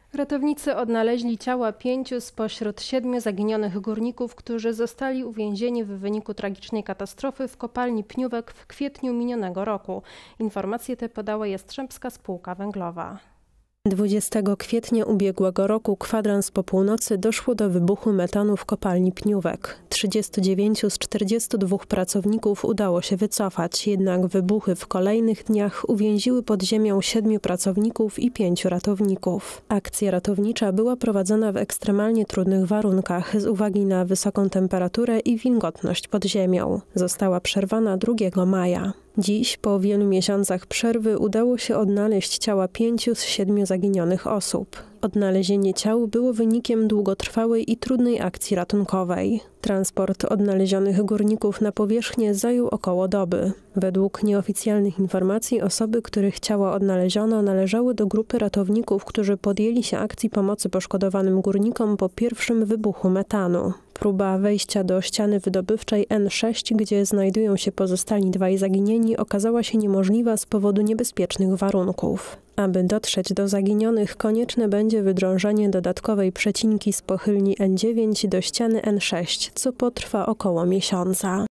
Ratownicy odnaleźli ciała 5 spośród 7 zaginionych górników, którzy zostali uwięzieni w wyniku tragicznej katastrofy w kopalni Pniówek w kwietniu minionego roku. Informacje te podała Jastrzębska Spółka Węglowa. 20 kwietnia ubiegłego roku kwadrans po północy doszło do wybuchu metanu w kopalni Pniówek. 39 z 42 pracowników udało się wycofać, jednak wybuchy w kolejnych dniach uwięziły pod ziemią 7 pracowników i 5 ratowników. Akcja ratownicza była prowadzona w ekstremalnie trudnych warunkach z uwagi na wysoką temperaturę i wilgotność pod ziemią. Została przerwana 2 maja. Dziś, po wielu miesiącach przerwy, udało się odnaleźć ciała 5 z 7 zaginionych osób. Odnalezienie ciał było wynikiem długotrwałej i trudnej akcji ratunkowej. Transport odnalezionych górników na powierzchnię zajął około doby. Według nieoficjalnych informacji osoby, których ciała odnaleziono, należały do grupy ratowników, którzy podjęli się akcji pomocy poszkodowanym górnikom po pierwszym wybuchu metanu. Próba wejścia do ściany wydobywczej N6, gdzie znajdują się pozostali 2 zaginieni, okazała się niemożliwa z powodu niebezpiecznych warunków. Aby dotrzeć do zaginionych, konieczne będzie wydrążenie dodatkowej przecinki z pochylni N9 do ściany N6, co potrwa około miesiąca.